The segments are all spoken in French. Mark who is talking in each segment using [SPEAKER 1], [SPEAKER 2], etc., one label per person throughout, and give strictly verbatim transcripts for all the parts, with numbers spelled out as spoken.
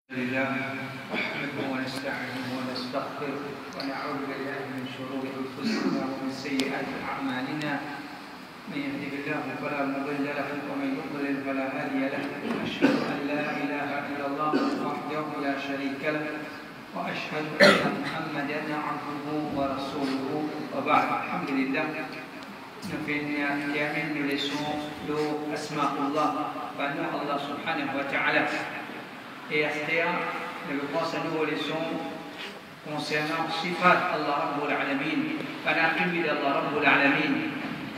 [SPEAKER 1] لله نحمده ونستعينه ونستغفره ونعوذ بالله من شرور انفسنا ومن سيئات اعمالنا من يهده الله فلا مضل له ومن يضلل فلا هادي له اشهد ان لا اله الا الله وحده لا شريك له واشهد ان محمدا عبده ورسوله وبعد. الحمد لله. Nous terminons nos leçons de Asma'ullah, par Allah subhanahu wa ta'ala. Et à ce terme, nous commençons une nouvelle leçon concernant Sifat Allah Rabbul Alamin, par l'attribut d'Allah Rabbul Alamin.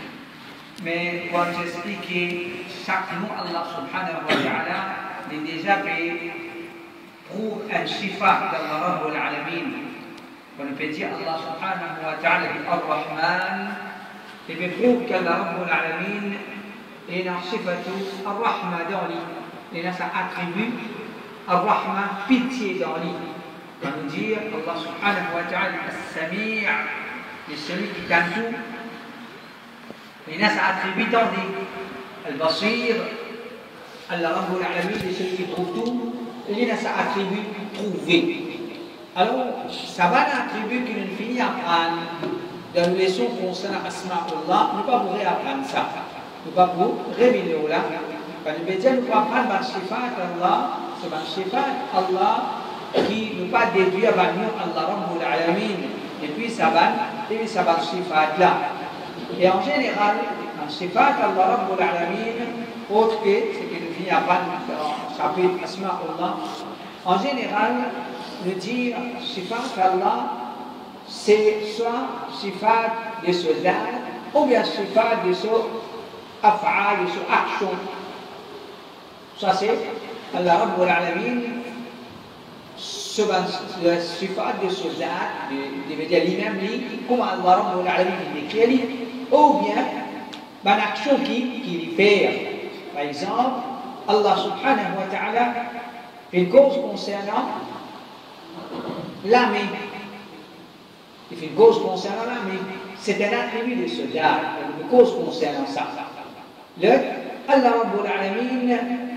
[SPEAKER 1] Mais pour nous expliquer chaque nom Allah subhanahu wa ta'ala est déjà fait pour un Sifat d'Allah Rabbul Alamin. On peut dire Allah subhanahu wa ta'ala est Ar-Rahman. Et bien, prouve qu'Allah Rabbul Alamin est dans Sifatu Ar-Rahma dans lui. Il a sa attribut Ar-Rahma, pitié dans lui. On va nous dire Allah subhanahu wa ta'ala As-Sami' est celui qui t'aime tout. Il a sa attribut dans lui. Al-Basir, Allah Rabbul Alamin est celui qui trouve tout. Il a sa attribut trouvé. Alors, ça va l'attribut qui nous finit à prendre. Dans les leçons concernant Asma'ullah, nous ne pouvons pas réapprendre ça. Nous ne pouvons pas révéler là. Quand nous disons nous pouvons apprendre par Sifat Allah, c'est par Sifat Allah qui nous pas déduit à nous Allah Rabbul Alamin. Et puis ça va, et puis ça va Sifat là. Et en général, en Sifat Allah Rabbul Alamin, autre que ce que nous finissons à apprendre dans le chapitre Asma'ullah, en général, nous dire Sifat Allah, c'est soit sifat de ce zat ou bien sifat de ce af'al, de ce action. Ça c'est Allah Rabbul Alamin, ce sifat de ce zat, de dire lui-même, comme Allah Rabbul Alamin décrit, ou bien une action qui qui fait. Par exemple, Allah subhanahu wa ta'ala fait une cause concernant la main. Il fait une cause concernant la main. C'est un attribut de ce dard, une cause concernant ça. Le Allah Rabbul Alamin,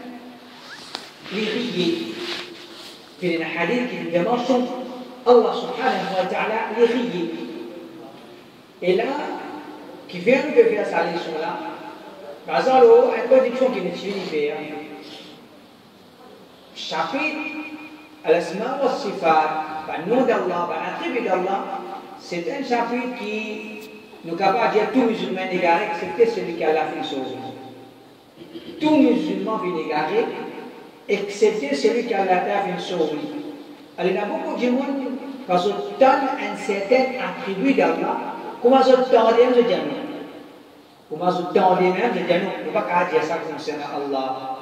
[SPEAKER 1] les riés. Il y a un hadith qui nous mentionne Allah subhanahu wa ta'ala, les riés. Et là, qui vient de faire sa leçon là, par exemple, une condition qui nous suit de faire. Chapitre Al-Asma wa Sifat, par le nom d'Allah, par l'attribut d'Allah. C'est un chapitre qui nous capable de dire tout musulman égaré, excepté celui qui a la fait chose. Tout musulman vient égaré, excepté celui qui a la fait une chose. Alors il y a beaucoup de monde qui ont un certain attribut d'Allah, comment ils ont tendé même de dire non. Comment ils ont tendé même de dire non. On ne peut pas dire ça concernant Allah.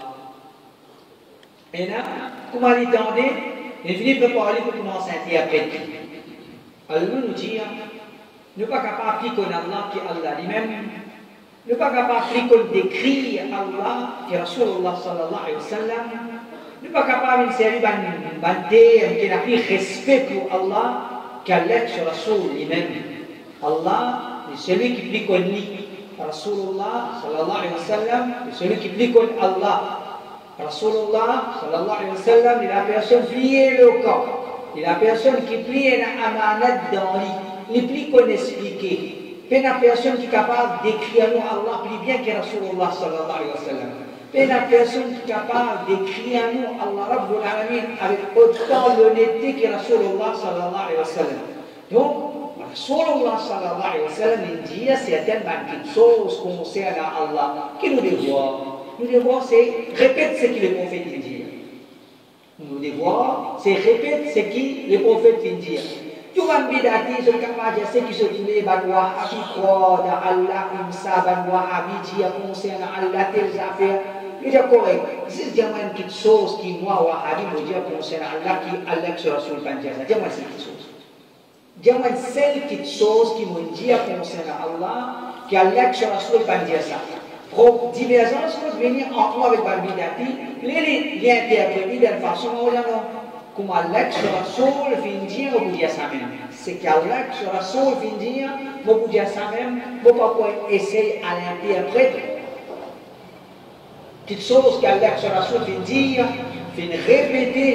[SPEAKER 1] Et là, comment ils tendent, ils finissent par parler pour commencer à interpréter. Alors nous nous disons, nous ne sommes pas capables d'appliquer Allah qui est Allah lui-même, nous ne sommes pas capables de décrire Allah qui est Rasulullah sallallahu alayhi wa sallam, nous ne sommes pas capables de servir un terme qui n'a plus respect pour Allah qu'Allah sur Rasul lui-même. Allah est celui qui plie comme lui. Rasulullah sallallahu alayhi wa sallam est celui qui plie comme Allah. Rasulullah sallallahu alayhi wa sallam est la personne pliée le corps. Et la personne qui plie une amanat dans lui, les plis qu'on explique. Puis la personne qui est capable d'écrire nous Allah plus bien que Rasulullah sallallahu alayhi wa sallam. Puis la personne qui est capable d'écrire nous Allah Rabbul Alamin avec autant d'honnêteté que Rasulullah sallallahu alayhi wa sallam. Donc, Rasulullah sallallahu alayhi wa sallam dit certaines petites choses concernant Allah qui nous dévoient. Nous devons répéter ce que le prophète dit. Nous devons c'est répéter ce que les prophètes disent. Tu vas me dire que ce qui se trouve dans Wahhabi croit dans Allah comme ça, dans Wahhabi dit concernant Allah telles affaires. Il est correct. C'est dire une petite chose qui moi Wahhabi me dit concernant Allah qui Allah sur Rasul Panjasa. Dis-moi cette petite chose. Dis-moi celle petite chose qui me dit concernant Allah qui Allah sur Rasul Panjasa. Pour divergence, nous venir en nous avec Barbidati, les liens interprétés d'une façon ou d'une autre. Comme Allah sur Rasul vient dire, vous dire ça même. C'est qu'Allah sur Rasul vient dire, vous dire ça même, vous ne pouvez pas essayer à l'interpréter. Petite chose qu'Allah sur Rasul vient dire, vient répéter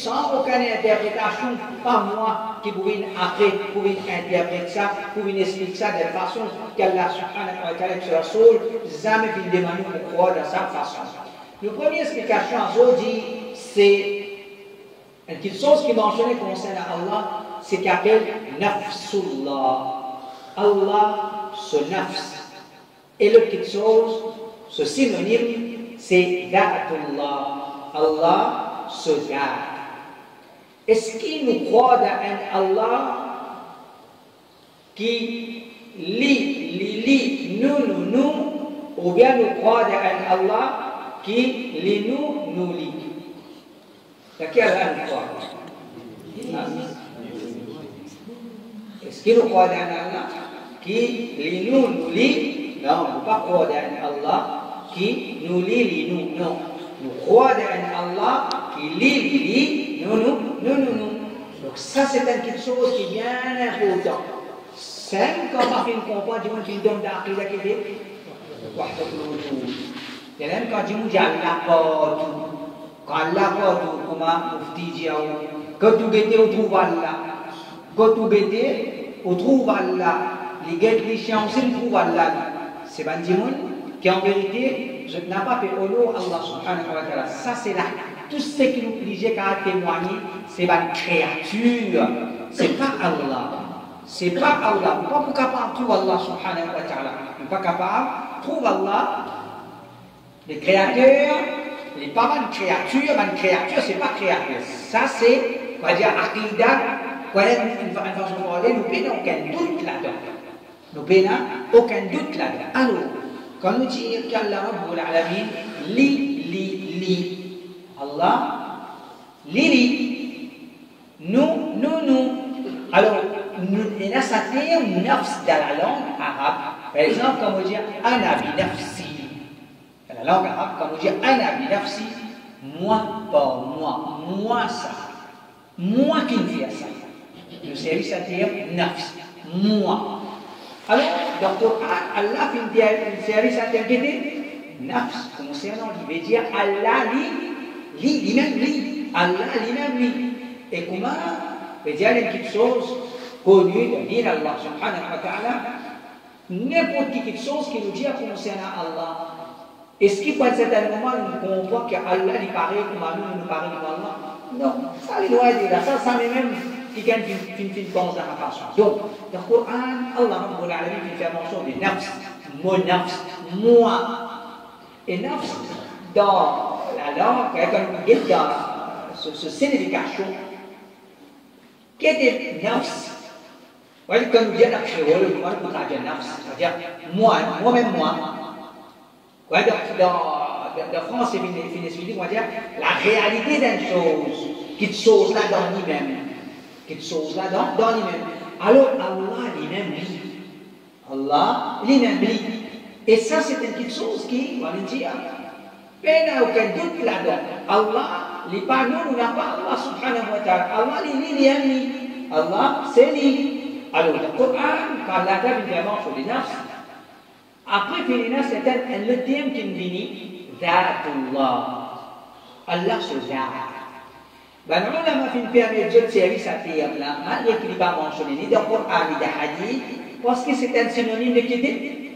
[SPEAKER 2] sans aucune interprétation, pas moi qui pouvais après, pouvais interpréter ça, pouvais expliquer ça de façon qu'Allah subhanahu wa ta'ala sur la soul, jamais qu'il demande pour croire de sa façon. La première explication à Zodi, c'est une chose qui mentionnait concernant Allah, c'est qu'il appelle Nafsullah. Allah, ce nafs. Et le quelque chose, ce synonyme, c'est Da'atullah. Allah, ce Da'at. Est-ce qu'il nous croit dans Allah qui lit, lit, lit, nous, nous, nous, ou bien nous croit dans Allah qui lit, nous, nous lit? Laquelle Allah nous croit? Est-ce qu'il nous croit dans Allah qui lit, nous, nous lit? Non, on ne peut pas croire dans Allah qui nous lit, lit, nous, non. Nous croyons dans Allah qui lit, lit, lit, nous, nous, nous, nous, nous. Donc ça, c'est quelque chose qui est bien important. C'est comme on fait comprendre, du moins, qui donne d'aqidah qui est et même quand tu me dis Allah partout, quand Allah partout, comme Mufti dit, quand tu bêtes, on trouve Allah. Quand tu bêtes, on trouve Allah. Les gars, les chiens, on trouve Allah. C'est pas du monde qui en vérité, je n'ai pas fait honneur à Allah subhanahu wa ta'ala. Ça, c'est là. Tout ce qui nous oblige à témoigner, c'est une créature. C'est pas Allah. C'est pas Allah. On n'est pas capable de trouver Allah subhanahu wa ta'ala. On n'est pas capable de trouver Allah. Les créateurs, les pas de créatures, une créature, c'est pas créature. Ça, c'est, on va dire, aqidah. Une façon de parler, nous n'avons aucun doute là-dedans. Nous n'avons aucun doute là-dedans. Alors, quand nous disons qu'Allah Rabbul Alamin, li, li, li, Allah, li, li, nous, nous, nous. Alors, il y a ça terme nafs dans la langue arabe. Par exemple, quand on dit ana bi nafsi, dans la langue arabe, quand on dit ana bi nafsi, moi par moi, moi ça, moi qui me fais ça. Le service à dire nafs, moi. Alors, dans le Coran, Allah fait un service à dire nafs, concernant, il veut dire Allah li, li, lui-même li, Allah lui-même li. Et comment? Il veut dire quelque chose connu de dire Allah subhanahu wa ta'ala, n'importe quelque chose qui nous dit concernant Allah. Est-ce qu'il peut être certain moment où on comprend qu'Allah lui paraît comme nous, nous paraît comme Allah? Non, ça les doit dire, ça, ça même. Qui gagne une fine pense dans la façon. Donc, dans le Coran, Allah Rabbul Alamin fait mention de nafs, mon nafs, moi. Et nafs, dans la langue, quand on dit dans ce, ce signification, qu'est-ce que nafs? Vous voyez, quand on dit la créole, on va dire nafs, c'est-à-dire moi, moi-même moi. Vous voyez, dans, dans, dans France, c'est fini, on va dire la réalité d'une chose, qui chose là dans lui-même. Quelque chose là dans, dans lui-même. Alors Allah lui-même lit. Allah lui-même lit. Et ça, c'est une petite chose qui, on va dire, il n'y a aucun doute là-dedans. Allah, les pas nous, nous n'avons pas Allah subhanahu wa ta'ala. Allah lit, lui-même lit. Allah, c'est lit. Alors, le Coran, quand Allah a vraiment sur les nafs, après, les nafs, c'est un le thème qui nous dit, Da'atullah. Allah se Da'at. Ben, nous avons fait une période de service à terme-là, malgré qu'il n'est pas mentionné ni dans le Coran ni dans le Hadith, parce que c'est un synonyme de qui?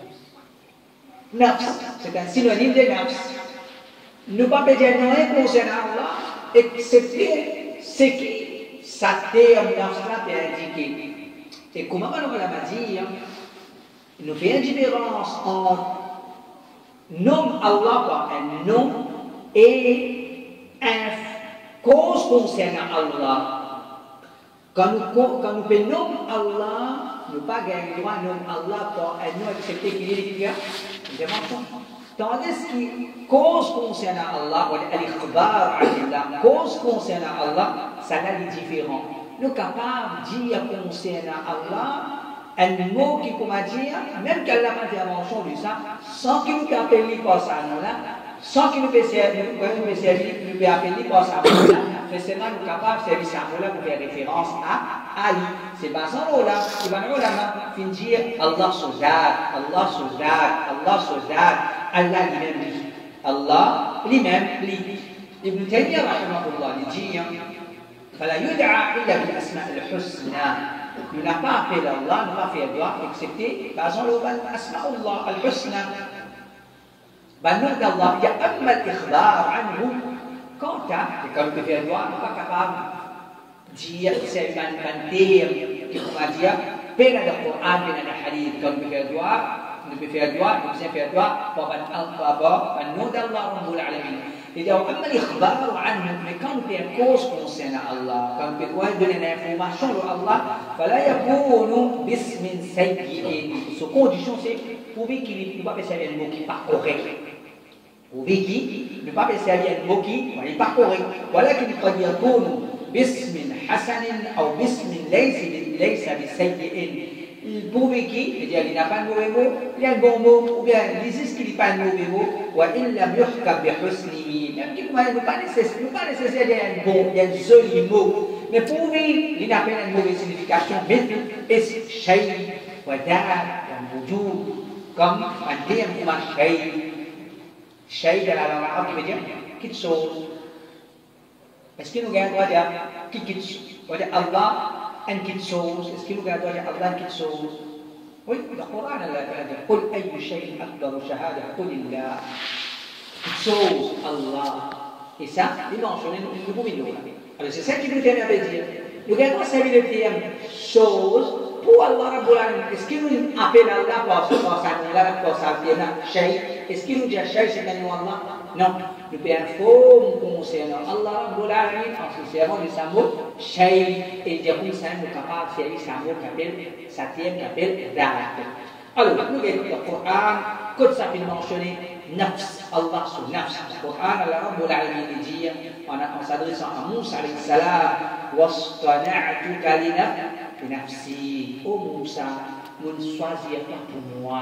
[SPEAKER 2] Nafs. C'est un synonyme de nafs. Nous ne pouvons pas dire rien concernant Allah, excepté ce qui, sa terme nafs-là peut indiquer. Et comment nous allons dire, nous faisons une différence entre nom Allah par un nom et un cause concernant Allah. Quand nous, quand nous prenons Allah, nous pas gagner le droit de nommer Allah pour nous accepter qu'il est le tandis que cause concernant Allah, al-ikhbar Allah, cause concernant Allah, ça a des différents. Nous sommes capables de dire concernant Allah un mot qui, comment dire, même qu'Allah n'a pas mention de ça, sans qu'il nous appelle par ça, sans qu'il nous puisse appeler par ça, forcément nous sommes capables de servir ça pour faire référence à Ali. C'est pas ça là, c'est pas là, fin dire Allah Sozad, Allah Sozad, Allah Sozad, Allah lui-même lit. Allah lui-même lit. Ibn Taymiyyah rahimahullah dit فلا يدعى إلا بالأسماء الحسنى. Il n'a pas appelé Allah, n'a pas fait doigt, excepté basant le asma Allah al-husna. Ben nom d'Allah, il y a أما الإخبار عنه. Quant à, comme tu fais doigt, n'est pas capable de dire que c'est un terme qui va dire, peine de Coran, peine de hadith, comme tu fais doigt, ne peut faire doigt, ne peut faire doigt, pour un nom d'Allah, Rabbul Alamin. إذا أما الإخبار عنه كان في كوز كونسيرن الله كان في واحد من الانفورماسيون لو الله فلا يكون باسم سيء ce condition c'est prouver qu'il ne peut pas servir un mot qui n'est pas correct prouver qu'il ne peut pas servir un mot qui n'est pas correct ولكن قد يكون باسم حسن أو باسم ليس ليس بسيء prouver qu'il c'est-à-dire il n'a pas de mauvais mot il a un bon mot ou bien il dit qu'il n'a pas de mauvais mot وإن لم يحكم بحسنه même qu'il ne pas nécessaire un bon un joli mot mais prouver il n'a pas une mauvaise signification مثل اسم شيء وداع ووجود comme un terme comme un شيء شيء dans la langue arabe veut dire quelque chose est-ce que nous avons droit de dire quelque chose on va dire Allah une quelque chose est-ce que nous avons droit de dire Allah quelque chose oui le Coran Allah dit قل أي شيء أكبر شهادة قل الله quelque chose Allah et ça il mentionne nous pouvons le dire alors c'est ça qui nous tient à dire nous avons servi le terme chose pour Allah Rabbul Alamin est-ce que nous appelons Allah par sa nom-là par sa terme shay est-ce que nous disons shay c'est un nom Allah non nous pouvons informer concernant Allah Rabbul Alamin en se servant de sa mot shay et dire comme ça nous capable de faire sa mot qu'appelle sa terme qu'appelle da'at alors nous avons le Coran quand ça fait mentionner nafs Allah sur nafs le Coran Allah Rabbul Alamin dit en s'adressant à Moussa alayhi salam wastana'tuka li nafsi ô Moussa mon choisir toi pour moi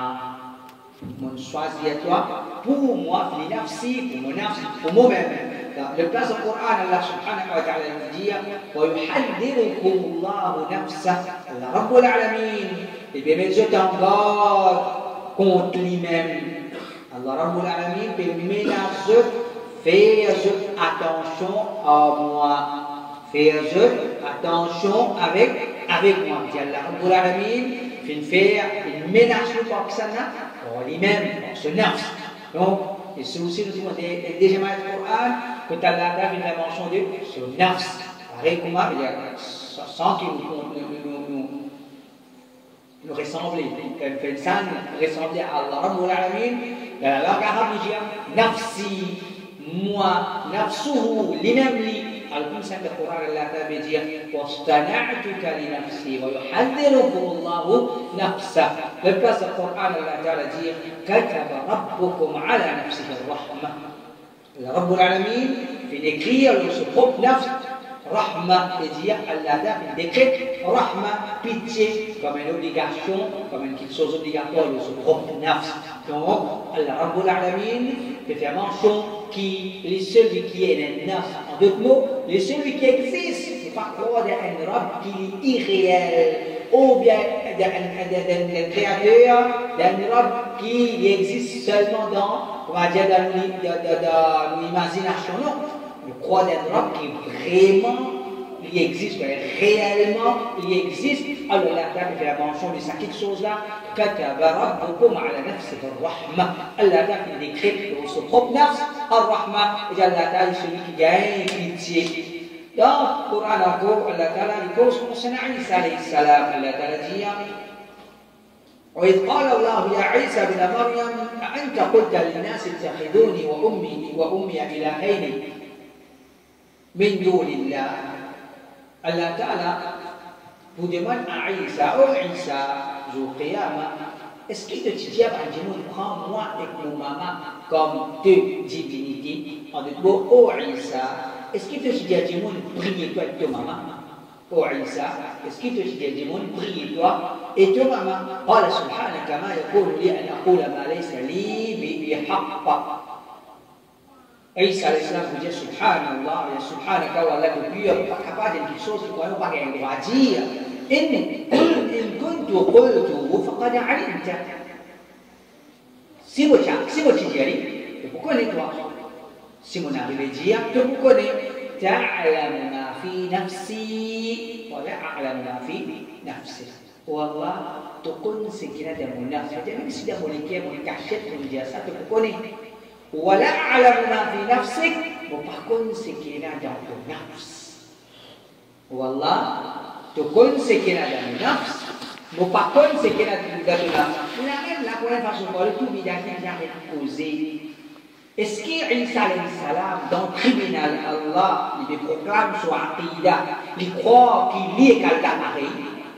[SPEAKER 2] mon choisir toi pour moi li nafsi pour mon nafs pour moi-même le place du Coran Allah subhanahu wa ta'ala dit wa yuhaddirukum Allah nafsa Allah Rabbul Alamin il peut mettre en garde contre lui-même Allah Rabbul Alamin peut menacer faire attention à moi faire attention avec avec moi dit Allah Rabbul Alamin fait faire une menace pour ça pour lui-même pour ce nafs donc et c'est aussi nous avons déjà mal le Coran quand Allah a fait la mention de ce nafs pareil comme il y a sans qu'il nous nous ressembler quand l'insan ressemble à Allah Rabbul Alamin dans la langue arabe il dit nafsi moi nafsuhu lui-même lui alors ça le Coran Allah ta'ala dit wastana'tuka li nafsi wa yuhadhirukum Allah nafsa le place du Coran Allah ta'ala dit kataba rabbukum ala nafsihi ar-rahma le Rabbul Alamin fait décrire son propre nafs Rahma, et dire Allah a décret Rahma, pitié, comme une obligation, comme une quelque chose obligatoire de son propre nafs. Donc, Allah Rabbul Alamin peut faire mention qui les celui qui est un nafs. En d'autres mots, les celui qui existe, c'est pas croire d'un Rabb qui est irréel, ou bien d'un créateur, d'un Rabb qui existe seulement dans, on va dire, dans l'imagination. Non. Je crois d'un Rabb qui vraiment il existe, réellement il existe. Alors Allah a fait la mention de ça, quelque chose là. Kataba rabbukum ala nafsihi ar-rahma. Allah a fait décret pour son propre nafs, ar-rahma. Et Allah a dit celui qui gagne pitié. Dans le Coran, Allah a dit concernant Isa alayhi salam, Allah a dit وإذ قال الله يا عيسى ابن مريم أأنت قلت للناس اتخذوني وأمي وأمي إلهين من دون الله Allah Ta'ala vous demande à Isa, oh Isa, jour Qiyamah, est-ce qu'il te dit à Dieu, prends-moi et mon maman comme deux divinités? En d'autres mots, oh Isa, est-ce qu'il te dit à Dieu, prie-toi et ton maman? Oh Isa, est-ce qu'il te dit à Dieu, prie-toi et ton maman? قال سبحانك ما يكون لي أن أقول ما ليس لي بحق. Isa alayhi salam vous dit Subhanallah, Subhanaka wa Allah le pur, pas capable de quelque chose qui ne pas gagner droit à dire. In kuntu qultuhu faqad alimta. Si vous si vous dites, pourquoi n'est-toi? Si mon arrive à dire, tu me connais. تعلم ما في نفسي ولا أعلم ما في نفسك. والله تكون سكينة من نفسك. jadi sudah memiliki mengkasyaf menjasa tukuni. ولا أعلم ما في نفسك وتكون سكينة من نفس. والله تكون سكينة من نفس وتكون سكينة من نفس. Mungkin lakukan façon kalau tu bidangnya jangan poser. Est-ce qu'Isa alayhi salam, dans le tribunal, Allah, il proclame son aqidah, il croit qu'il y est quelqu'un pareil?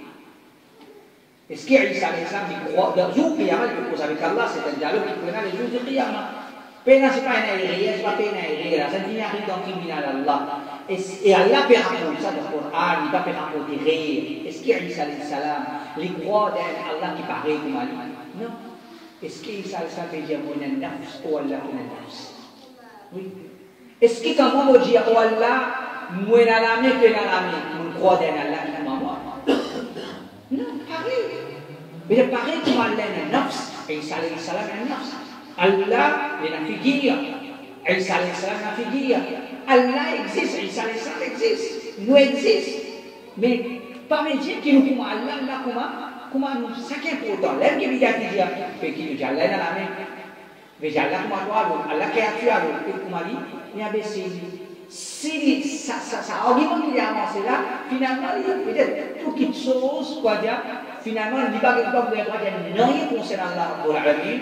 [SPEAKER 2] Est-ce qu'Isa alayhi salam, il croit, dans le jour Qiyamah, il pose avec Allah, c'est un dialogue qui prenait les jours de Qiyamah. Pena, c'est pas un aérien, c'est pas un aérien, ça dit rien dans le tribunal Allah. Et Allah peut raconter ça dans le Coran, il va peut raconter rire. Est-ce qu'Isa alayhi salam, il croit dans Allah qui paraît comme Ali? Non. Est-ce qu'il s'agit de mon nafs ou Allah mon nafs? Oui. Est-ce que quand on dit oh Allah, moi n'alame que n'alame, on croit dans Allah qui m'a moi? Non, pareil. Mais pareil comme Allah est nafs, Isa alayhi salam est nafs. Allah est la figure, Isa alayhi salam est la figure. Allah existe, Isa alayhi salam existe, nous existe. Mais pas me dire qu'il nous comment Allah, Allah comment? Comment nous saquer pourtant l'aime qui vient dire que qui nous Allah dans la main mais Allah comment toi Allah créature alors et comment dit il y a baissé si ça ça ça argument qu'il a avancé là finalement il y a peut-être toute petite chose quoi dire finalement il dit pas que toi vous avez dire rien concernant Allah pour l'alamin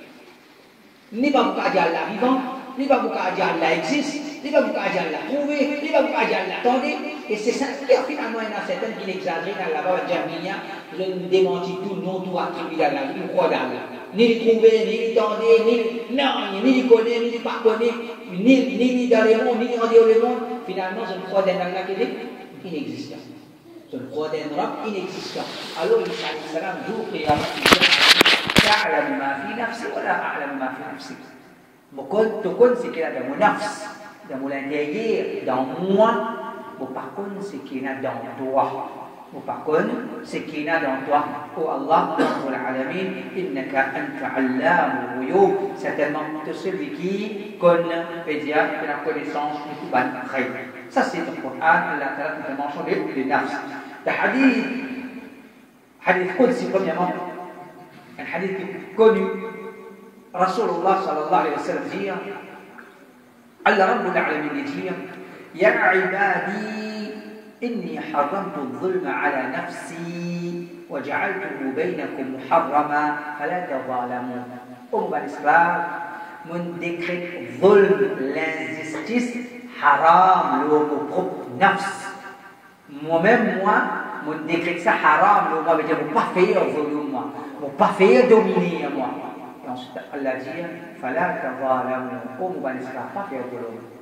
[SPEAKER 2] ni pas pour dire Allah vivant ni pas pour dire Allah existe ni pas pour dire Allah trouvé ni pas pour dire Allah attendez et c'est ça qui finalement il y en a certains qui l'exagèrent dans la bas Jamia je ne démentis tout non tout attribué à la vie croit dans Allah ni les trouver ni les tendre ni non ni les connaître ni les pas connaître ni ni dans les mondes ni en dehors des mondes finalement je ne crois dans Allah qui est inexistant je ne crois dans Rab inexistant alors Isa alayhi salam jour Qiyamah تعلم ما في نفسي ولا أعلم ما في نفسك بكون تكون سكينة dans mon nafs dans mon intérieur dans moi mais par contre سكينة dans toi mais par contre سكينة dans toi oh Allah Rabbul Alamin إنك أنت علام الغيوب certainement tu celui qui connaît et dit que la connaissance du tout ban khayr ça c'est le Coran Allah Ta'ala qui te mentionne les nafs le hadith hadith Qudsi premièrement un hadith connu Rasulullah sallallahu alayhi wa sallam dit Allah Rabbul Alamin dit يا عبادي إني حرمت الظلم على نفسي وجعلته بينكم محرما فلا تظالموا أمة الإسلام من décrète ظلم l'injustice haram le propre nafs moi-même moi mon décrète ça haram le moi veut dire pas faire ظلم moi pas faire dominer moi et ensuite Allah dit فلا تظالموا أمة الإسلام pas faire ظلم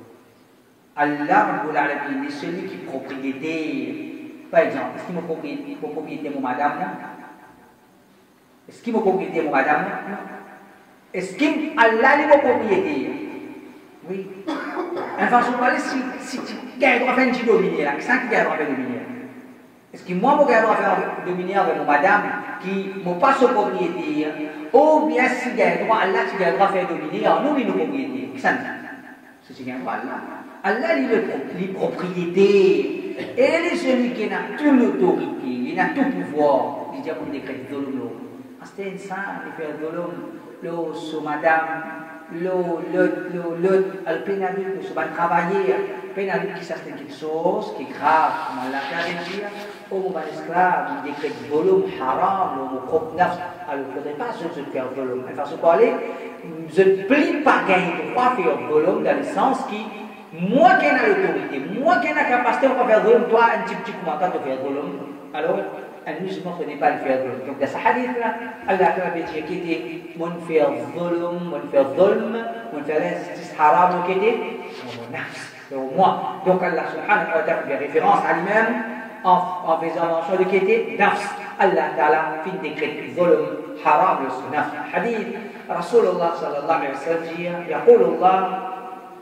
[SPEAKER 2] Allah Rabbul Alamin est celui qui est propriétaire. Par exemple, est-ce qu'il me propriété, propriété mon madame? Est-ce qu'il me propriété mon madame? Est-ce qu'il Allah est mon propriétaire? Oui. Enfin, je parle si si tu as droit à faire une dominer là, qu'est-ce qui a droit à faire dominer? Est-ce que moi, je dois faire dominer avec mon madame qui me passe au propriétaire? Ou bien si j'ai droit Allah qui a droit à faire dominer, nous, il nous propriétaire. Qu'est-ce que c'est? C'est un droit Allah. Allah est le propriétaire et il est celui qui a toute l'autorité, il a tout pouvoir. Il dit qu'on décrète dolom. C'est ça, il fait dolom. Le sous madame, le le le le le pénalu, le sous travailler, pénalu qui ça c'est quelque chose qui est grave. Comme Allah a dit, au moment esclave, il décrète dolom haram, le propre nafs. Alors il ne faudrait pas se faire dolom. Enfin, se parler, je ne plie pas gagner droit faire dolom dans le sens qui moi qui ai l'autorité, moi qui ai la capacité de faire ظلم, toi un petit petit commentaire de faire ظلم, alors un musulman ne connaît pas le faire ظلم. Donc dans ce hadith là, Allah a dit qu'il était mon faire ظلم, mon faire ظلم, mon faire injustice haram, qui était mon nafs, c'est moi. Donc Allah subhanahu wa ta'ala fait référence à lui-même en, en faisant mention de qui était nafs. Allah ta'ala fait décret ظلم haram le nafs. Hadith Rasulullah sallallahu alayhi wa sallam dit, يقول الله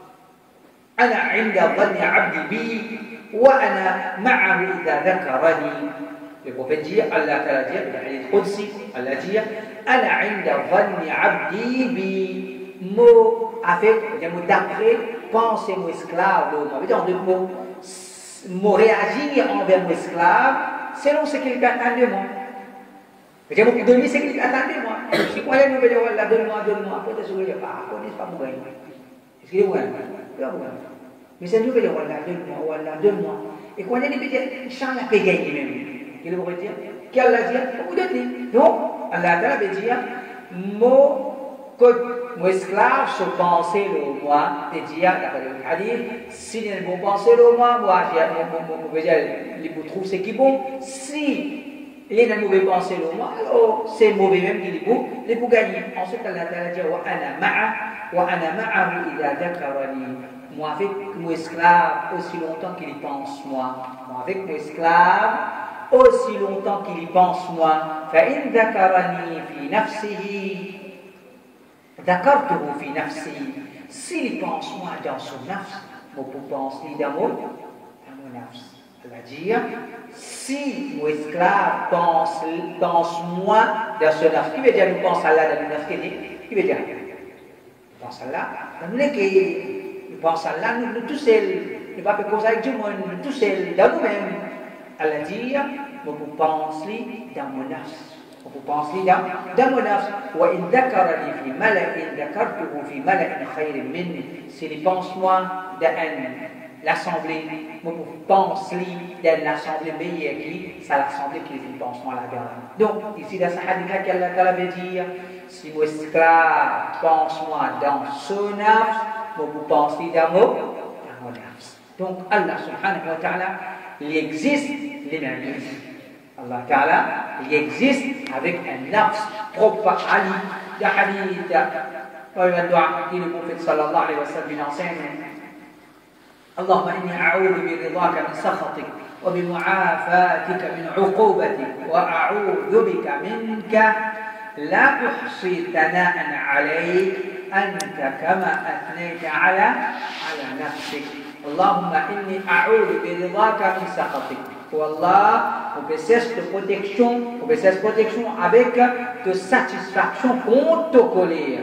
[SPEAKER 2] أنا عند ظن عبدي بي وأنا معه إذا ذكرني. Le prophète dit, Allah Ta'ala dit, dans le hadith Qudsi, Allah dit, أنا عند ظن عبدي بي. Mot avec, d'après penser mon esclave, on veut dire en deux mots, me réagir envers mon esclave, selon ce qu'il attend de moi. Je vais vous donner ce qu'il attend de moi. Si moi, je vais dire, voilà, donne-moi, donne-moi, après, je vais dire, ah, connais pas mon gars. Est-ce qu'il est vrai? Mais c'est nous qui dire, voilà, donne-moi, voilà, donne-moi. Et quand il dit, Inch'Allah, peut gagner même. Qu'est-ce que vous dire? Qu'Allah dit, vous donnez. Donc, Allah veut dire, mon mon esclave se pensait le moi, et dire, d'après le hadith, si ils vont penser le moi, moi, je vais dire, ils vous trouvent ce qui est bon. Si les ne mauvais penser le moi, alors c'est mauvais même qui est bon, les vous gagnez. Ensuite, Allah dit, wa ana ma'a, wa ana ma'ahu idha dhakarani. Moi, avec mon esclave, aussi longtemps qu'il y pense moi. Moi, avec mon esclave, aussi longtemps qu'il y pense moi. فإن ذكرني في نفسه ذكرته في نفسي. S'il pense moi dans son nafs, mon pense ni dans mon, dans mon nafs. C'est-à-dire, si mon esclave pense, pense moi dans son nafs, qui veut dire nous pense Allah dans le nafs, qui veut dire nous pense Allah dans le nafs. Nous pensons à Allah, nous tous seuls, nous ne pouvons pas causer avec Dieu, nous tous seuls, dans nous-mêmes. Allah dit, on peut penser dans mon nafs. On peut penser dans, dans mon nafs. وَإِنْ ذَكَرَنِي فِي مَلَئٍ ذَكَرْتُهُ فِي مَلَئٍ خَيْرٍ مِّنِّي. S'il pense moi dans l'assemblée, on peut penser dans l'assemblée meilleure qui, c'est l'assemblée qui pense moi là-dedans. Donc, ici dans ce hadith-là, qu'Allah veut dire, si mon esclave pense moi dans son nafs, vous pensez dans mon nafs. Donc Allah subhanahu wa ta'ala, il existe les mêmes. Allah ta'ala, il existe avec un nafs propre à lui. Il y a hadith, il y a un dua qui le prophète sallallahu alayhi wa sallam enseigne. اللهم إني أعوذ برضاك من سخطك وبمعافاتك من عقوبتك وأعوذ بك منك لا أحصي ثناء عليك أنت كما أثنيت على على نفسك. اللهم إني أعوذ برضاك من سخطك. والله, on peut cesse de protection, on peut cesse protection avec de satisfaction contre ta colère.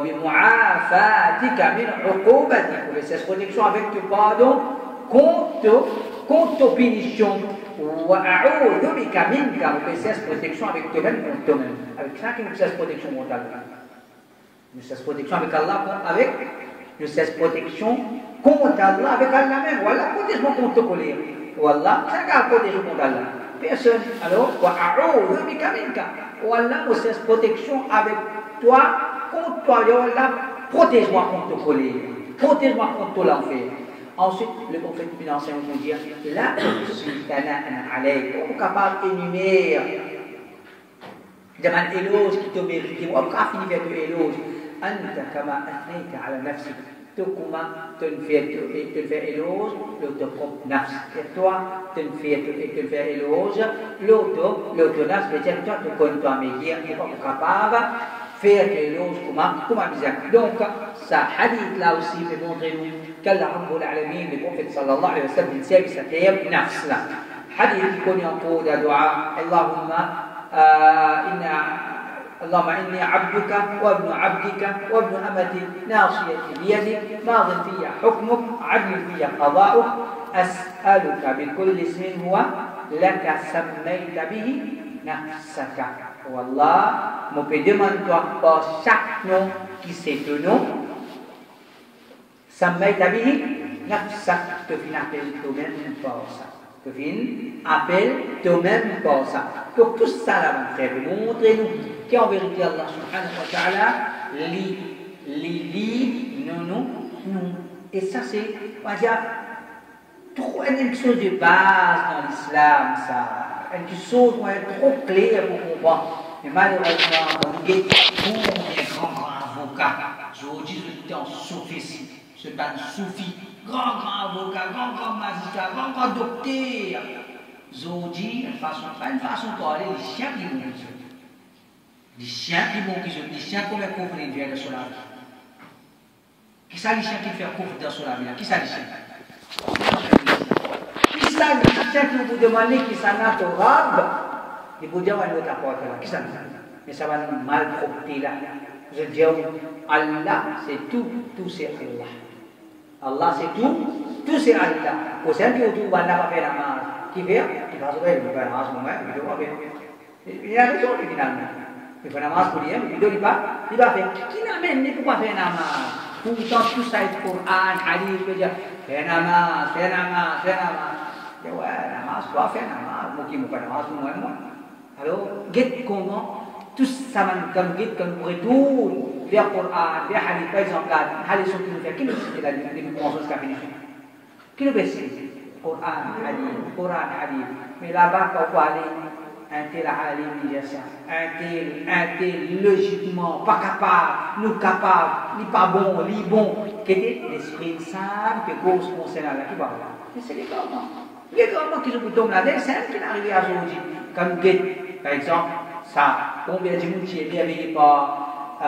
[SPEAKER 2] وبمعافاتك من عقوبتك, on peut cesse protection avec de pardon contre contre ta punition. وأعوذ بك منك, on peut cesse protection avec toi-même contre toi-même. Avec ça qui nous cesse protection contre Allah. Nous cesse protection avec Allah, avec nous cesse protection contre Allah, avec Allah même. Voilà, protège-moi contre ta colère. Wallah, ça garde protection contre Allah. Personne. Alors, wa'a'udhu bika minka. Wallah, nous cesse protection avec toi, contre toi. Wallah, protège-moi contre ta colère. Protège-moi contre ton enfer. Ensuite, le prophète financier nous dit, là, on est capable d'énumérer des éloges qui te méritent. On peut finir avec des éloges. أنت كما أثنيت على نفسك. Comment tu le fais éloge, l'autre propre nafs. Et toi, tu le fais éloge, l'autre, l'autre nafs, c'est-à-dire toi, tu connais toi meilleur, tu n'es pas capable de faire éloge comment, comment bizarre. Donc, ça hadith là aussi peut montrer nous qu'Allah Rabbul Alamin, le prophète sallallahu alayhi wa sallam, il sait sa terre nafs là. Hadith qui connaît en cours de dua, Allahumma inna اللهم إني عبدك وابن عبدك وابن أمتي ناصيتي بيدك ماض في حكمك عدل في قضاؤك أسألك بكل اسم هو لك سميت به نفسك. والله me peux demander par chaque nom qui c'est ton nom. سميت به نفسك, te fin appelle toi-même par ça. Te fin appelle toi-même par ça. Donc tout ça là, mon frère, montrez-nous qu'en vérité Allah subhanahu wa ta'ala lit, lit, lit, non, non, non. Et ça c'est, on va dire, trop une chose de base dans l'islam, ça. Une chose qui est trop claire pour comprendre. Mais malheureusement, on dit combien de grands, grands avocats, aujourd'hui, je dis en soufisme, ce ban soufi, grand, grand avocat, grand, grand magistrat, grand, grand docteur. Aujourd'hui, une façon, pas une façon de parler, les chiens qui vont qui sont. Les chiens qui vont qui sont. Les chiens comme les pauvres les viennent de son vie. Qui ça les chiens qui font pauvre dans son vie? Qui ça les chiens? Qui ça les chiens qui vous demandent qui ça n'a pas de rab? Ils vous disent, on va nous apporter là. Qui ça? Mais ça va nous mal propter là. Je dis, Allah, c'est tout, tout c'est Allah. Allah c'est tout, tout c'est Allah. Au sein de tout, on n'a pas fait la marche. Qui fait? Qui va se faire, il va faire la marche, il va faire. Il a raison, finalement. Il fait la marche pour lui, il ne pas, il va faire. Qui n'amène, il ne peut pas faire la marche. Pourtant, tout ça est Coran, hadith, il peut dire, fais la marche, fais la marche, fais la marche. Il dit, ouais, la marche, toi, fais la marche. Moi qui me fais la marche, moi, moi. Alors, guette comment? Tout ça, comme guide, comme retour vers le Coran, vers le hadith, par exemple, là, hadith sont qui nous fait, qui nous fait la dimension de ce qu'a qui nous fait Coran, hadith, Coran, hadith. Mais là-bas, quand on va aller, un tel alim, il dit ça, un tel, un tel, logiquement, pas capable, nous capables, ni pas bon, ni bon, qui était l'Esprit Saint, qui cause concernant là, qui va là. Mais c'est les gouvernements. Les gouvernements qui sont tombés là-dedans, c'est eux qui sont arrivés à aujourd'hui. Quand nous guettons, par exemple, ça, combien de gens qui est bien éveillé par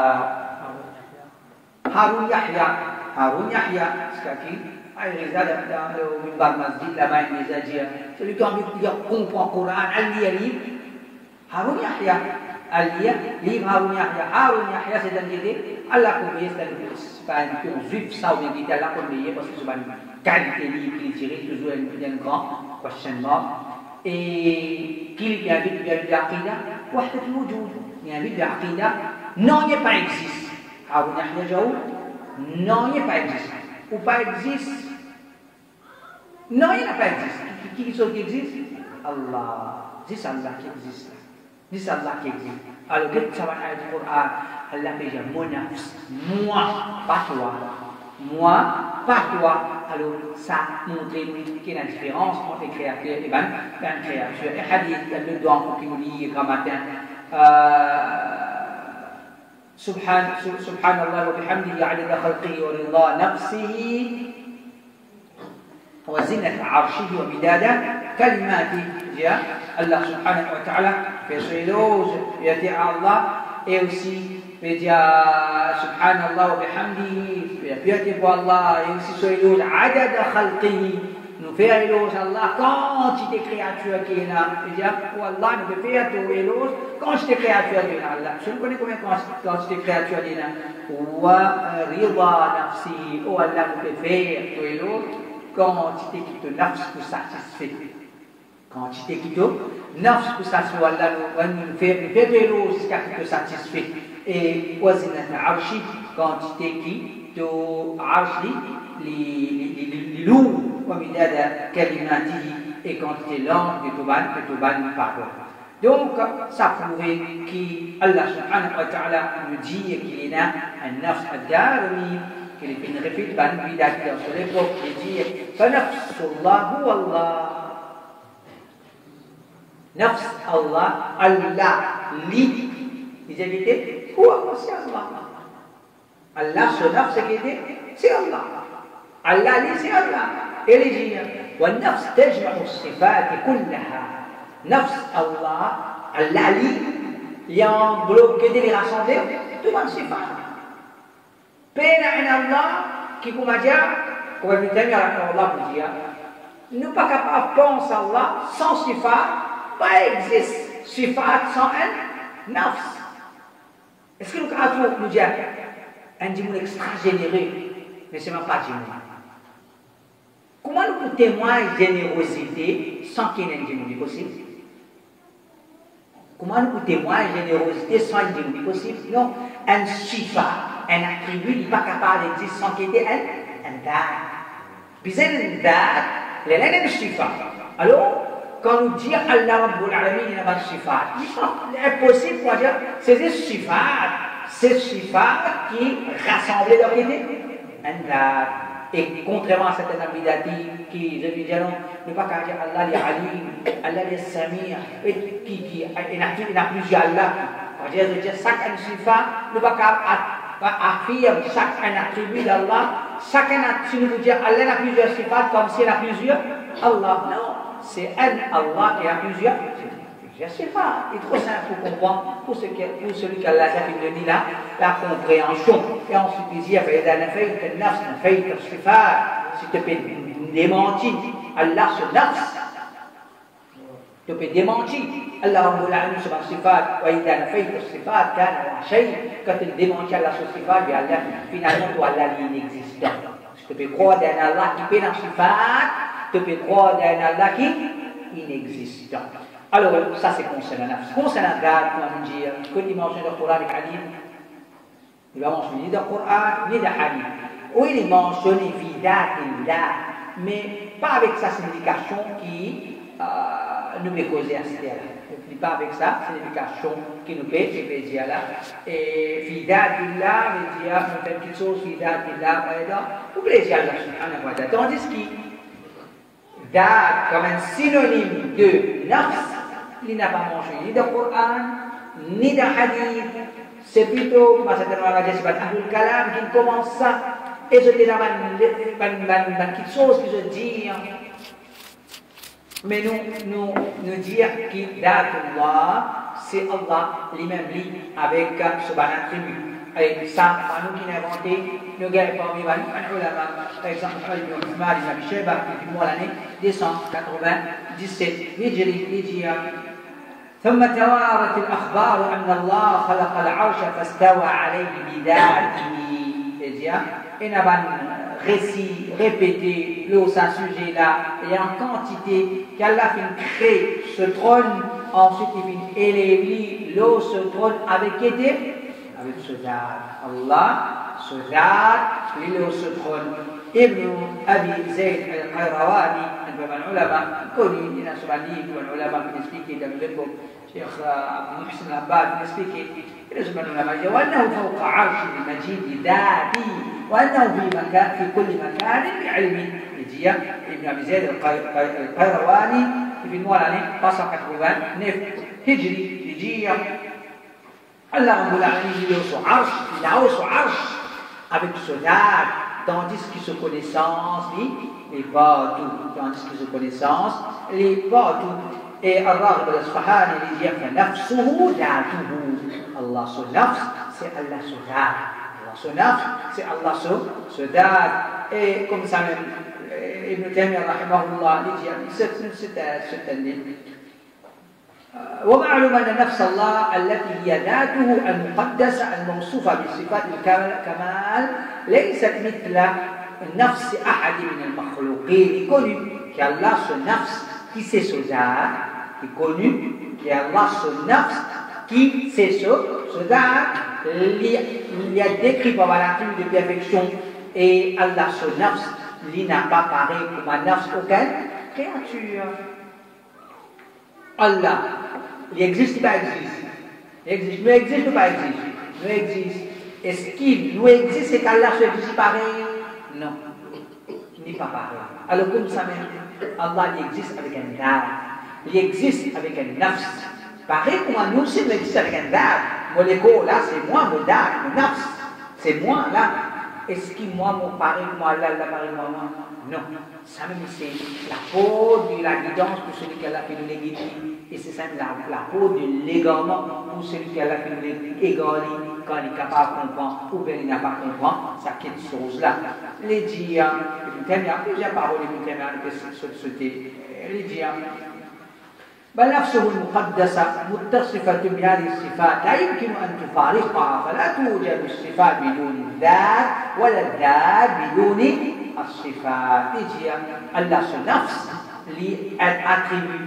[SPEAKER 2] Haroun Yahya, Haroun Yahya, c'est qui il réside dans le minbar masjid, là-bas, il les a dit, celui qui a envie de comprendre le Coran, il lit un livre, Haroun Yahya, il lit un livre Haroun Yahya. Haroun Yahya, c'est un guide, Allah connaît, c'est pas un peu juif, ça, ou bien guide, Allah connaît, parce que c'est pas une qualité livre qu'il tire, toujours un grand questionnement. Et qu'il y a vite de l'aqida, وحدة الوجود. Il y a vite de l'aqida, non, il n'y a pas existe. Haroun Yahya Jaoud, non, il n'y a pas existe. Ou pas existe. Non, il n'y a pas existe. Qui, qui, qui existe? Allah. C'est Allah qui existe. C'est Allah qui existe. Alors, quand ça va être le Coran, Allah fait dire mon nafs, moi, pas toi. Moi, pas toi. Alors, ça montre qu'il y a une différence entre les créatures et ben, ben créature. Et hadith, il y a le doigt pour qu'il nous lit grammatin. سبحان سبحان الله وبحمده عدد خلقه ورضا نفسه وزنة عرشه ومداد كلماته. Allah subhanahu wa ta'ala fait son éloge, il dit à Allah, et aussi il dit subhanallah wa bihamdihi, il dit pour Allah, et aussi son éloge عدد خلقه. Nous faire éloge à Allah quantité de créatures qui est là. Il dit, oh Allah, nous fait faire ton éloge quantité de créatures qui est là. Allah, je ne connais combien de quantité de créatures qui est là. Wa rida nafsi, oh Allah, nous fait faire ton éloge quantité qui te nafs pour satisfaire. Quantité qui te nafs pour satisfaire. Allah, nous fait faire ton éloge jusqu'à ce qui te satisfait. Et wazinat arshi, quantité qui te arshi, les loups. ومداد كلماته et quantité langue de Touban, de Touban pardon. Donc, ça prouve qu'Allah subhanahu wa ta'ala nous dit qu'il y a un nafs ad-darmi, qu'il est une réfute, ban bidat dans son époque, il dit فَنَفْسُ اللَّهُ وَاللَّهُ Nafs Allah, Allah, li, il dit, c'est Allah. Allah, son nafs, c'est Allah. Allah, li, c'est Allah. إليجية والنفس تجمع الصفات كلها نفس الله العلي ينبلغ كده اللي rassemble tout un صفات بين عن الله qui comme a dit comme Ibn Taymiyyah rahimahullah pour dire nous pas capable de penser Allah sans صفات pas existe صفات sans un nafs. Est-ce que nous pouvons nous dire un dimanche extra généreux mais c'est même pas dimanche. Comment nous pouvons témoigner générosité sans qu'il y ait un démon possible? Comment nous pouvons témoigner générosité sans un démon possible? Non, un shifa, un attribut, il n'est pas capable d'exister sans qu'il y ait un, un dad. Puis un dad, il y a un shifa. Alors, quand nous disons Allah Rabbul Alamin, il n'y a pas de shifa. Il est impossible pour dire, c'est des shifa, c'est shifa qui rassemblent leur idée. Un dad. Et contrairement à certaines abidati qui, je dis, ne pas dire Allah est Alim, Allah est Samir, et qui, qui, il y a plusieurs Allah. Je veux dire, chaque sifa, ne pas affirmer chaque attribut d'Allah, chaque attribut, nous dire Allah a plusieurs sifat comme s'il a plusieurs Allah. Non, c'est un Allah qui a plusieurs. Je ne sais pas, il est trop simple pour comprendre, pour, ce qui, pour celui qui a la dit là, la compréhension. Et ensuite, il dit, si tu peux démentir, Allah se nafs, tu peux démentir. Allah Rabbul Alamin sur un sifat, wa idha nafayta sifat, kana la shay, quand tu démentis Allah sur sifat, Allah, finalement, toi, Allah est inexistant. Tu peux croire d'un Allah qui peut dans sifat, tu peux croire d'un Allah qui est inexistant. Alors, ça c'est concernant nafs. Concernant dad, on va dire, que il mentionne le Coran et le Hadith, il va mentionner ni le Coran ni le Hadith. Ou il est mentionné fidatillah, mais pas avec sa signification qui euh, nous peut causer à ce terre. Il pas avec sa signification qui nous peut dire là. Et fidatillah veut dire, on fait quelque chose, fidatillah, par exemple, ou plaisir à Allah. Tandis que dad, comme un synonyme de nafs, il n'a pas mentionné ni de Coran, ni de Hadith. C'est plutôt, comme certainement on va dire, c'est Ahlul Kalam qui commence ça. Et je dis, quelque chose qui se dit, mais nous, nous, nous dire que d'Allah, c'est Allah lui-même avec ce bon attribut. Et ça, nous qui l'avons inventé, nous avons parmi les ulama, par exemple, Ibn Uthman ibn Abi Shayba, qui est mort l'année deux cent quatre-vingt-dix-sept, Hijri, Hijriya. ثم توارت الأخبار أن الله خلق العرش فاستوى عليه بذاته. C'est-à-dire, il y a un récit répété sur ce sujet-là, et en quantité, qu'Allah a créé ce trône, ensuite il a élevé l'eau, ce trône avec qui avec ce dad. Allah, ce dad, il est ce trône. Ibn Abi Zayd al-Qayrawani, un peu l'ulama, connu, il y a un livre, l'ulama qui explique dans le livre, Cheikh Abdul Muhsin al-Abbad qui explique, il y a un ulama qui dit وأنه فوق عرش المجيد ذاتي وأنه في مكان في كل مكان بعلم. Il dit Ibn Abi Zayd al-Qayrawani, qui est mort l'année trois cent quatre-vingt-neuf Hijri, il dit Allah Rabbul Alamin, il est au son arsh, il a au son arsh avec ce dad. Tandis que ce connaissance, il n'est pas tout. Tandis que ce connaissance, il n'est pas tout. Et Allah al-Asfahani, il dit que nafsuhu da'atuhu. Allah son nafs, c'est Allah son dad. Allah son nafs, c'est Allah son dad. Et comme ça même, Ibn Taymiyyah, rahimahullah, il dit, c'est un livre. ومعلوم أن نفس الله التي هي ذاته المقدسة الموصوفة بصفات الكمال ليست مثل نفس أحد من المخلوقين. connu qu'Allah ce nafs qui c'est ce zat, est connu qu'Allah ce nafs qui c'est ce zat, il y a décrit par l'attribut de perfection, et Allah ce nafs, il n'a pas pareil comme un nafs auquel créature. Allah, il existe ou pas existe? Il existe, nous existe ou pas existe? Nous existe. Est-ce qu'il nous existe et qu'Allah se existe pareil? Non, il n'est pas pareil. Alors comme ça même, Allah il existe avec un dad, il existe avec un nafs. Pareil comme nous aussi, il existe avec un dad. Mon ego là, c'est moi, mon dad, mon nafs. C'est moi là. Est-ce que moi, mon pareil, moi, Allah, Allah, pareil, moi, moi? Non. Ça même, c'est la peau de la guidance pour celui qui a fait nous les guider. Et c'est ça, la, la peau de l'égarement pour celui qui a fait nous les égarer quand il est capable de comprendre ou bien il n'a pas compris. Ça, quelque chose-là. Les dire, il y a plusieurs paroles qui sont sauter. Les dire, بل نفسه المقدسة متصفة بهذه الصفات لا يمكن أن تفارقها، فلا توجد الصفات بدون الذات ولا الذات بدون الصفات. يجي الله النفس للأتريبut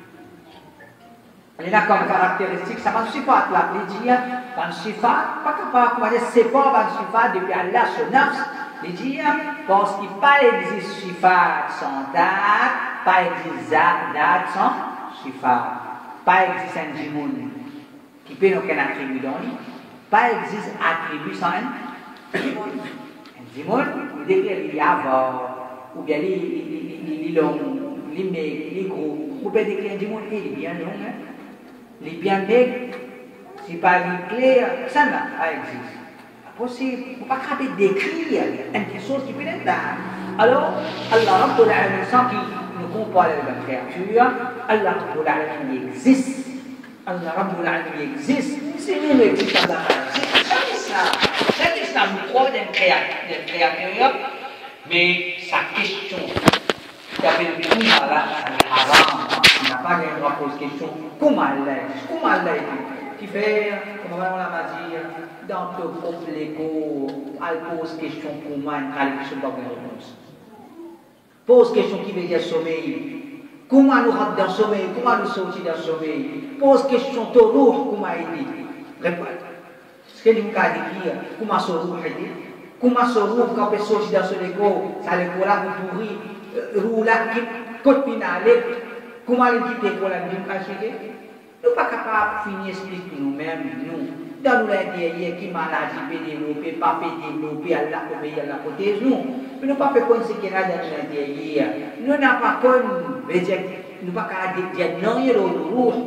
[SPEAKER 2] il a comme caractéristique ça va sifat là, il dit dans sifat pas capable comment dire c'est pas dans sifat depuis Allah ce nafs, il dit parce qu'il pas existe sifat sans date, pas existe date sans sifat, pas existe un jimoun qui peut aucun attribut dans lui, pas existe attribut sans un jimoun. Un jimoun, il décrit les avars, ou bien les longs, les maigres, les gros. Vous pouvez décrire un jimoun, il est bien long, hein? Les bien maigres, si pas clair, ça n'a pas existe. Possible, il ne faut pas craper d'écrire quelque chose qui peut être là. Alors, Allah Rabbul Alamin, sans qu'il nous compare avec la créature, Allah Rabbul Alamin existe. Allah Rabbul Alamin existe. Si nous nous existons, Allah existe. Ça l'islam. C'est l'islam, nous croyons d'un créateur, mais sa question, il y avait le tout là, c'est haram. On n'a pas de droit à poser question. Comment Allah est? Comment Allah est? qui fait, comme on l'a dit, dans le groupe l'écho, elle pose question pour moi, elle ne pas de réponse. Pose question qui veut dire sommeil. Comment nous rentrons dans le sommeil? Comment nous sortir dans le sommeil? Pose question de l'eau, comment aider? Réponds. Ce que nous avons dit, comment se aider? Comment se quand on peut sortir dans ce écho? Ça les pour là, vous pourrir, rouler, côte finale. Comment les quitter pour la vie? Nous ne sommes pas capables de finir d'expliquer nous-mêmes, nous. Dans l'intérieur, qui maladie peut développer, pas peut développer, Allah peut payer la côté nous. Nous ne pas fait comme ce qu'il y a dans l'intérieur. Nous n'avons pas comme, nous n'avons pas qu'à dire non, il y a l'eau.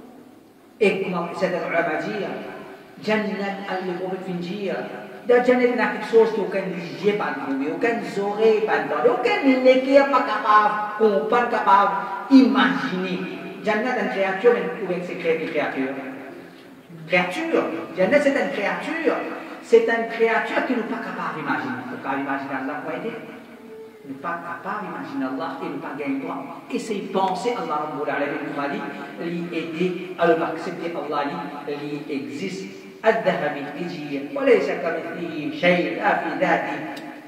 [SPEAKER 2] Et comme c'est un ulama dire, Jannat al-Qur'an finir. Dans Jannat, il y a quelque chose qui aucun ligier pas de aucun oreille pas de aucun nez qui n'est pas capable, pas capable d'imaginer. Jannat est une créature, mais où est-ce que c'est une créature? Créature, Jannat c'est une créature, c'est une créature qui n'est pas capable d'imaginer. Nous ne pouvons pas imaginer Allah pour aider. Nous ne sommes pas capables d'imaginer Allah et nous ne pouvons pas gagner droit. Et c'est penser Allah Rabbul Alamin nous a dit, lui aider à l'accepter Allah, lui existe. الذهبي يجي وليس كمثله شيء لا في ذاته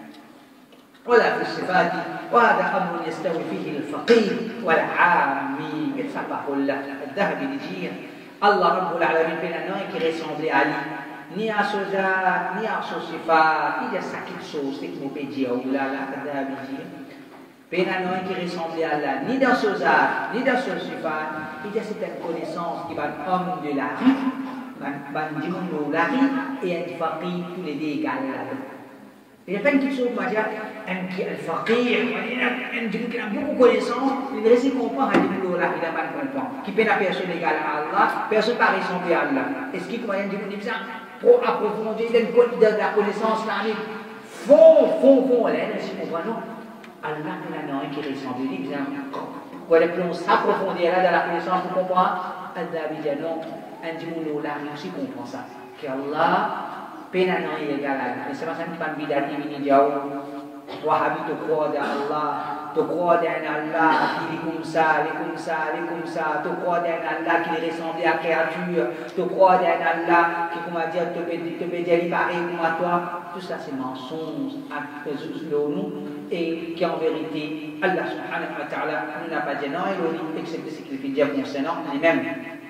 [SPEAKER 2] ولا في الصفات وهذا أمر يستوي فيه الفقيه والعامي يتسبح له الذهبي يجي الله رب العالمين بين النوع qui ressemble à lui ni à ce zat ni à ce sifat il y a ça quelque chose qui nous peut dire oh là là الذهبي يجي بين النوع qui ressemble à Allah ni dans ce zat ni dans ce sifat il y a cette connaissance qui va homme de la vie Banjimon lari et un faqih tous les deux égales là. Il y a pas une question qui va dire un qui est faqih, un qui a beaucoup de connaissances, il ne réussit comprendre un jimon lari il n'a pas de comprendre. Qui peut la personne égale à Allah, personne pas ressembler à Allah. Est-ce qu'il croit un jimon ça pour approfondir de la connaissance là, fond, fond, fond, là, si on voit non. Allah il a un qui ressemble, il dit voilà que l'on s'approfondit là dans la connaissance pour comprendre. Allah dit non. Un jumlah là aussi comprend ça que Allah penana égal à mais c'est pas ça qui pas bidati ini jauh wahabi tu croire dans Allah tu croire dans Allah qui dit comme ça comme ça comme ça tu croire dans Allah qui ressemble à créature tu croire dans Allah qui comment dire te te dire pareil comme à toi tout ça c'est mensonge à nous et qui en vérité Allah subhanahu wa ta'ala n'a pas dit non et excepté ce qu'il dit concernant lui-même.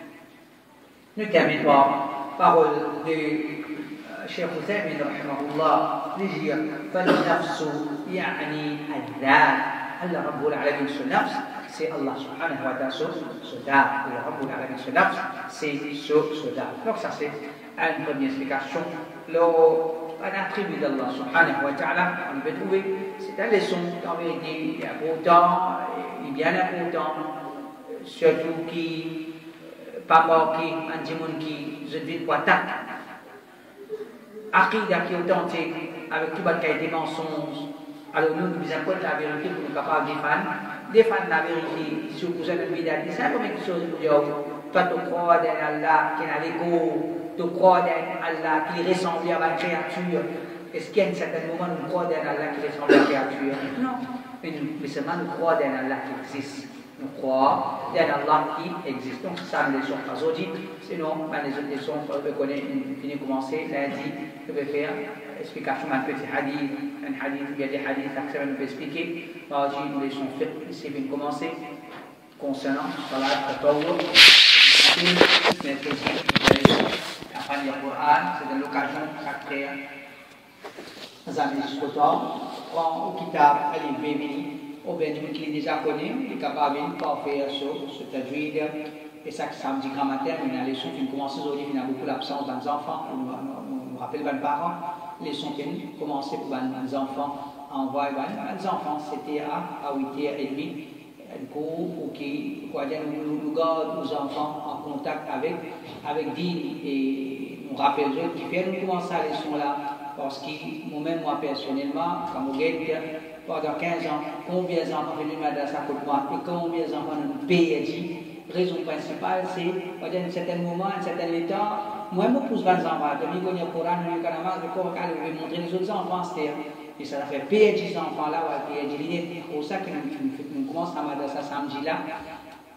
[SPEAKER 2] Nous terminons par parole de Cheikh Hussein rahimahullah dire فالنفس يعني الذات Allah Rabbul Alamin ce nafs c'est Allah subhanahu wa ta'ala ce date Allah Rabbul Alamin ce nafs c'est ce date donc ça c'est une première explication un attribut d'Allah subhanahu wa ta'ala on peut trouver c'est une leçon en vérité important et bien important surtout qui pas mort qui, un démon qui, je dis quoi, tac. Akida qui est authentique, avec tout le des mensonges. Alors nous, nous avons la vérité pour nous capables de défendre. Défendre la vérité, si vous avez une vidéo, c'est la première chose pour dire. Toi, tu crois dans Allah qui est l'égo, tu crois dans Allah qui ressemble à la créature. Est-ce qu'il y a un certain moment où nous croyons dans Allah qui ressemble à la créature? Non. Mais seulement nous croyons dans Allah qui existe. Nous croyons dans Allah qui existe. Donc, ça, les leçons pas audites. Sinon, ben, les autres leçons, on peut connaître, finir commencer lundi. Je vais faire explication d'un petit hadith. Un hadith, il y a des hadiths que ça va nous expliquer. Mardi, nous leçons fait, ici, vient commencer. Concernant, voilà, le tawwa. Mercredi, la fin du Coran, c'est de l'occasion sacrée. Nous avons jusqu'au temps. Prends au kitab, allez, béni. Ou bien, qui est déjà connu, il est capable de faire ce tajwid. Et ça, samedi grammaire, on a les leçons qui commencent aujourd'hui, il y a beaucoup d'absence dans les enfants. On nous rappelle les parents, les leçons qui commencent pour les enfants. Envoyer les enfants, c'était à huit heures trente. Un cours pour qui nous gardons nos enfants en contact avec, avec Dieu. Et on rappelle les autres qui viennent nous commencer à leçon là. Parce que moi-même, moi personnellement, quand je regarde, pendant quinze ans, combien d'enfants sont venus à la côté de moi et combien d'enfants ont payé. La raison principale, c'est qu'à un certain moment, à un certain temps, moi, je me pousse vingt enfants. Je me connais le Coran, je me connais le Coran, je vais montrer les autres enfants. Et ça fait payer dix enfants là, ou payer dix lignes. C'est pour ça que nous commençons à m'adresser samedi là.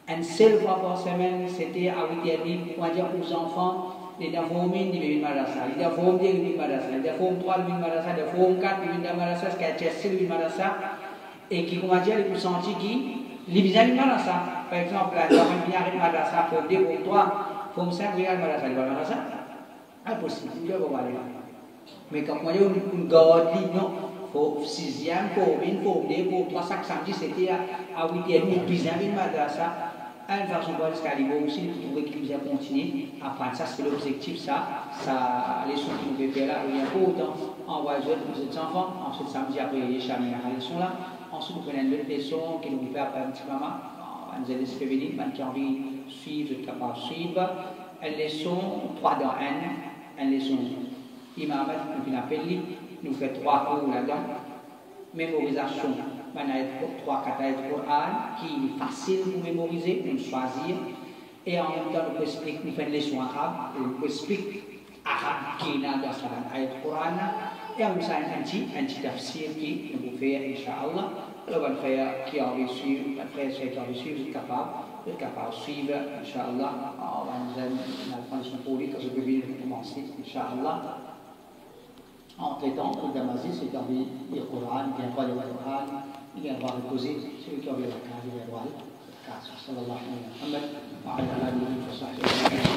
[SPEAKER 2] une seule fois par semaine, c'était à huit heures trente, on va dire aux enfants, les enfants mine di madrasa, les enfants dia di madrasa, les enfants trois di madrasa, les enfants quatre di madrasa, ce qui est assez di madrasa, et qui comment dire, les sentis qui les visent di madrasa. Par exemple, là, on vient à madrasa, faut dire pour toi, faut me servir à madrasa, di madrasa, impossible, tu ne peux pas aller là. Mais quand on dit une garde, non, faut sixième, faut une, faut deux, faut trois, cinq, samedi, c'était à huit heures trente, puis à une madrasa. Elle va s'en voir jusqu'à l'Ibo aussi, nous trouvons qu'il va continuer. Enfin, ça, c'est l'objectif, ça. Ça, les sons qui nous fait là, il y a pas autant. On va jouer pour ces enfants. Ensuite, samedi, après, les chamis, ils sont là. Ensuite, nous prenons une autre leçon qui nous fait après un petit moment. On nous a laissé féminine, qui a envie de suivre, capable de suivre. Une leçon, trois dans un. Une leçon imamat, nous appelle, nous fait trois cours là-dedans. Mémorisation. On a trois quatre ayats Coran qui est facile pour mémoriser, pour choisir. Et en même temps, nous expliquons, nous faisons une leçon arabe, nous expliquons arabe qui est dans ce ayat Coran. Et en même temps, un petit, un petit tafsir qui nous fait, Inch'Allah. Alors, on va faire qui a envie de suivre, après, ceux qui ont envie de suivre, vous êtes capable, vous êtes capable de suivre, Inch'Allah. On va nous aider dans la transition politique, quand je peux venir commencer, Inch'Allah. Entre-temps, le Damasis, c'est envie de lire le Coran, il vient voir le Coran, il vient voir le causer, celui qui a envie de la case, il vient voir le case. Sallallahu alayhi wa sallam, wa ala alihi wa sahbihi.